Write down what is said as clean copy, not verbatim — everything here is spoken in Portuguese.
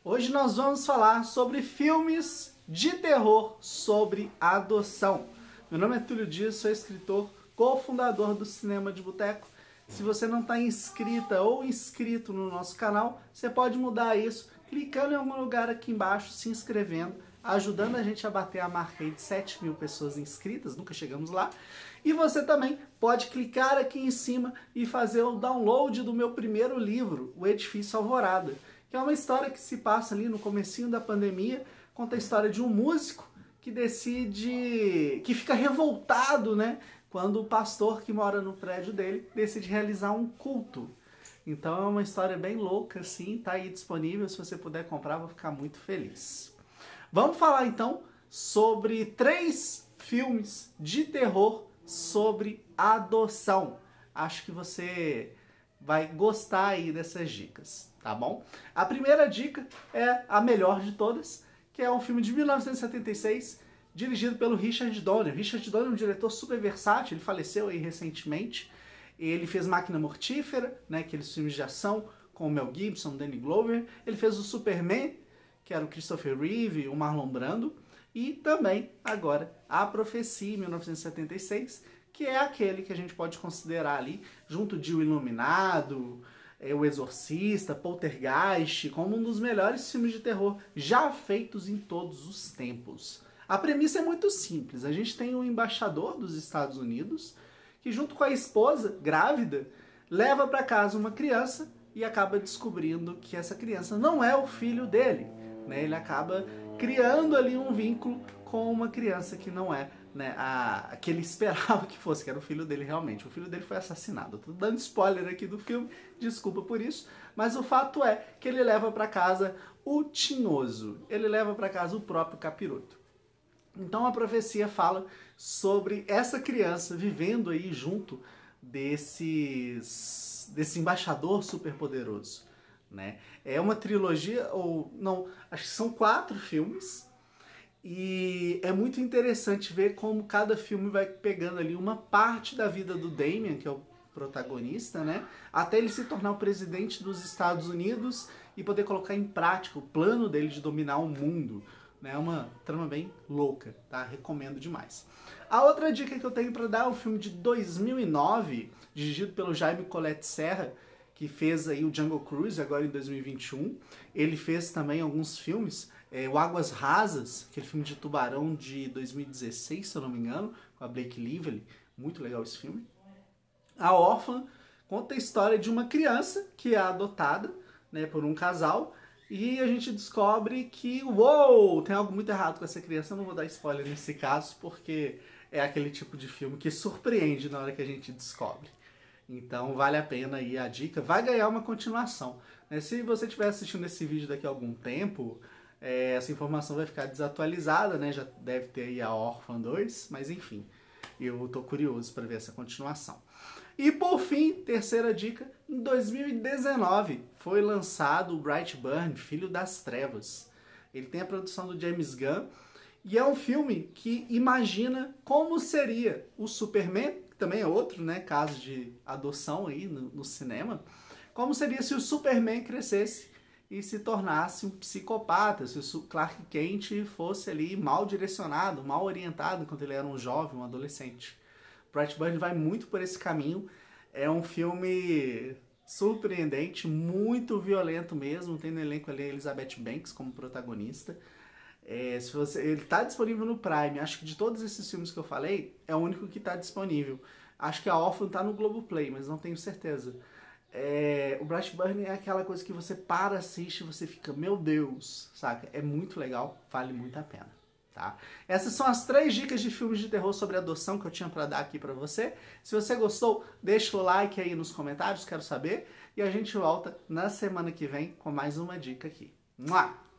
Hoje nós vamos falar sobre filmes de terror sobre adoção. Meu nome é Túlio Dias, sou escritor, cofundador do Cinema de Boteco. Se você não está inscrita ou inscrito no nosso canal, você pode mudar isso clicando em algum lugar aqui embaixo, se inscrevendo, ajudando a gente a bater a marca aí de 7 mil pessoas inscritas, nunca chegamos lá. E você também pode clicar aqui em cima e fazer o download do meu primeiro livro, O Edifício Alvorada, que é uma história que se passa ali no comecinho da pandemia, conta a história de um músico que que fica revoltado, né, quando o pastor que mora no prédio dele decide realizar um culto. Então é uma história bem louca, assim, tá aí disponível, se você puder comprar, vou ficar muito feliz. Vamos falar então sobre 3 filmes de terror sobre adoção. Acho que você vai gostar aí dessas dicas, tá bom? A primeira dica é a melhor de todas, que é um filme de 1976, dirigido pelo Richard Donner. Richard Donner é um diretor super versátil, ele faleceu aí recentemente. Ele fez Máquina Mortífera, né, aqueles filmes de ação com o Mel Gibson, Danny Glover. Ele fez o Superman, que era o Christopher Reeve, o Marlon Brando. E também, agora, A Profecia, em 1976, que é aquele que a gente pode considerar ali, junto de O Iluminado, O Exorcista, Poltergeist, como um dos melhores filmes de terror já feitos em todos os tempos. A premissa é muito simples. A gente tem um embaixador dos Estados Unidos que, junto com a esposa, grávida, leva para casa uma criança e acaba descobrindo que essa criança não é o filho dele, né? Ele acaba criando ali um vínculo com uma criança que não é, né, a que ele esperava que fosse, que era o filho dele realmente. O filho dele foi assassinado. Estou dando spoiler aqui do filme, desculpa por isso, mas o fato é que ele leva para casa o tinhoso, ele leva para casa o próprio capiroto. Então a profecia fala sobre essa criança vivendo aí junto desse embaixador superpoderoso, né? É uma trilogia, ou não, acho que são 4 filmes, e é muito interessante ver como cada filme vai pegando ali uma parte da vida do Damien, que é o protagonista, né? Até ele se tornar o presidente dos Estados Unidos e poder colocar em prática o plano dele de dominar o mundo. É uma trama bem louca, tá? Recomendo demais. A outra dica que eu tenho para dar é um filme de 2009, dirigido pelo Jaime Collet Serra, que fez aí o Jungle Cruise agora em 2021. Ele fez também alguns filmes, o Águas Rasas, aquele filme de tubarão de 2016, se eu não me engano, com a Blake Lively. Muito legal esse filme. A Órfã conta a história de uma criança que é adotada, né, por um casal. E a gente descobre que, uou, tem algo muito errado com essa criança. Eu não vou dar spoiler nesse caso, porque é aquele tipo de filme que surpreende na hora que a gente descobre. Então vale a pena aí a dica. Vai ganhar uma continuação. Se você estiver assistindo esse vídeo daqui a algum tempo, essa informação vai ficar desatualizada, né? Já deve ter aí a Órfã 2, mas enfim. Eu tô curioso para ver essa continuação. E por fim, terceira dica, em 2019 foi lançado o Brightburn, Filho das Trevas. Ele tem a produção do James Gunn e é um filme que imagina como seria o Superman, que também é outro, né, caso de adoção aí no cinema, como seria se o Superman crescesse e se tornasse um psicopata, se o Clark Kent fosse ali mal direcionado, mal orientado enquanto ele era um jovem, um adolescente. Brightburn vai muito por esse caminho. É um filme surpreendente, muito violento mesmo. Tem no elenco ali a Elizabeth Banks como protagonista. Ele está disponível no Prime. Acho que de todos esses filmes que eu falei, é o único que está disponível. Acho que a Órfã está no Globoplay, mas não tenho certeza. O Brightburn é aquela coisa que você para, assiste e você fica, meu Deus, saca? É muito legal, vale muito a pena. Tá? Essas são as 3 dicas de filmes de terror sobre adoção que eu tinha para dar aqui para você. Se você gostou, deixa o like aí nos comentários, quero saber. E a gente volta na semana que vem com mais uma dica aqui. Mua!